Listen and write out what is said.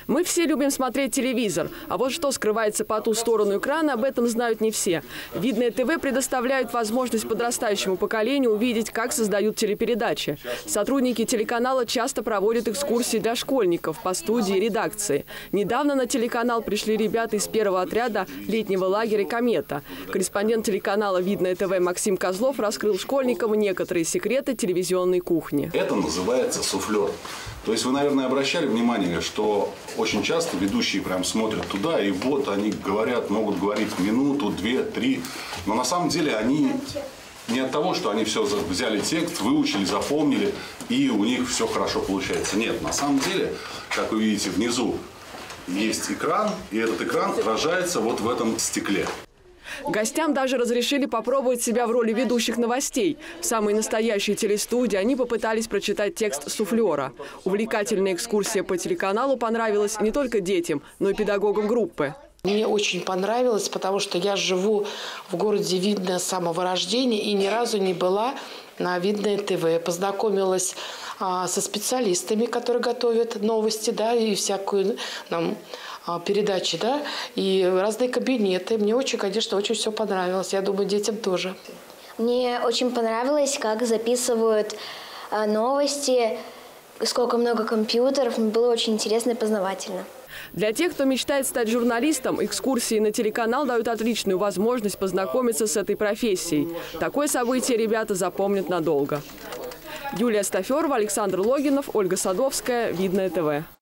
Мы все любим смотреть телевизор, а вот что скрывается по ту сторону экрана, об этом знают не все. Видное ТВ предоставляет возможность подрастающему поколению увидеть, как создают телепередачи. Сотрудники телеканала часто проводят экскурсии для школьников по студии и редакции. Недавно на телеканал пришли ребята из первого отряда летнего лагеря «Комета». Корреспондент телеканала «Видное ТВ» Максим Козлов раскрыл школьникам некоторые секреты телевизионной кухни. Это называется суфлер. То есть вы, наверное, обращали внимание, что очень часто ведущие прям смотрят туда, и вот они говорят, могут говорить минуту, 2, 3. Но на самом деле они не от того, что они все взяли текст, выучили, запомнили, и у них все хорошо получается. Нет, на самом деле, как вы видите внизу, есть экран, и этот экран отражается вот в этом стекле. Гостям даже разрешили попробовать себя в роли ведущих новостей. В самой настоящей телестудии они попытались прочитать текст суфлера. Увлекательная экскурсия по телеканалу понравилась не только детям, но и педагогам группы. Мне очень понравилось, потому что я живу в городе Видное с самого рождения и ни разу не была на Видное ТВ. Познакомилась со специалистами, которые готовят новости, да, и всякую нам передачи, да, и разные кабинеты. Мне очень, конечно, очень все понравилось. Я думаю, детям тоже. Мне очень понравилось, как записывают новости, сколько много компьютеров. Было очень интересно и познавательно. Для тех, кто мечтает стать журналистом, экскурсии на телеканал дают отличную возможность познакомиться с этой профессией. Такое событие ребята запомнят надолго. Юлия Стаферова, Александр Логинов, Ольга Садовская, Видное ТВ.